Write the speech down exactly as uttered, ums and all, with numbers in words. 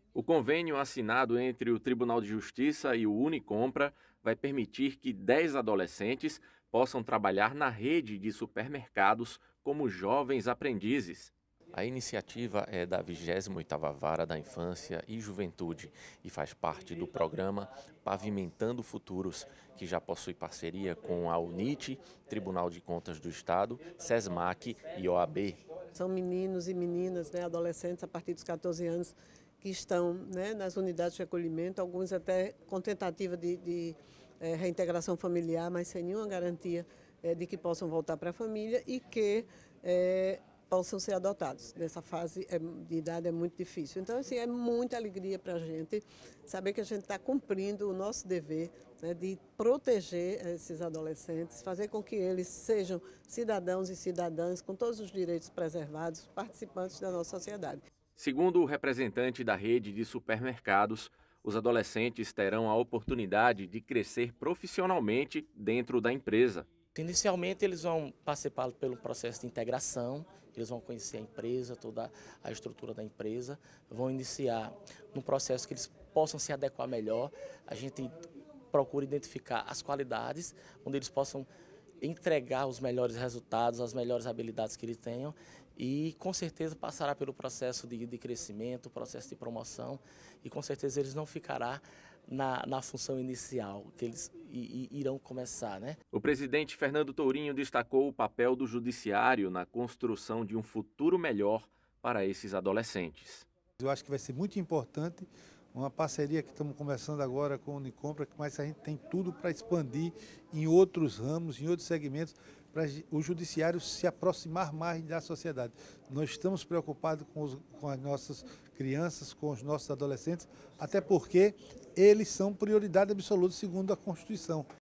O convênio assinado entre o Tribunal de Justiça e o Unicompra vai permitir que dez adolescentes possam trabalhar na rede de supermercados como jovens aprendizes. A iniciativa é da vigésima oitava Vara da Infância e Juventude e faz parte do programa Pavimentando Futuros, que já possui parceria com a UNIT, Tribunal de Contas do Estado, SESMAC e O A B. São meninos e meninas, né, adolescentes a partir dos quatorze anos, que estão, né, nas unidades de acolhimento, alguns até com tentativa de, de é, reintegração familiar, mas sem nenhuma garantia é, de que possam voltar para a família e que é, possam ser adotados. Nessa fase é, de idade é muito difícil. Então, assim, é muita alegria para a gente saber que a gente está cumprindo o nosso dever, né, de proteger esses adolescentes, fazer com que eles sejam cidadãos e cidadãs com todos os direitos preservados, participantes da nossa sociedade. Segundo o representante da rede de supermercados, os adolescentes terão a oportunidade de crescer profissionalmente dentro da empresa. Inicialmente eles vão participar pelo processo de integração, eles vão conhecer a empresa, toda a estrutura da empresa, vão iniciar no processo que eles possam se adequar melhor. A gente procura identificar as qualidades, onde eles possam entregar os melhores resultados, as melhores habilidades que eles tenham e com certeza passará pelo processo de, de crescimento, processo de promoção e com certeza eles não ficarão na, na função inicial que eles i, i, irão começar, né? O presidente Fernando Tourinho destacou o papel do judiciário na construção de um futuro melhor para esses adolescentes. Eu acho que vai ser muito importante uma parceria que estamos conversando agora com o Unicompra, mas a gente tem tudo para expandir em outros ramos, em outros segmentos, para o judiciário se aproximar mais da sociedade. Nós estamos preocupados com, os, com as nossas crianças, com os nossos adolescentes, até porque eles são prioridade absoluta segundo a Constituição.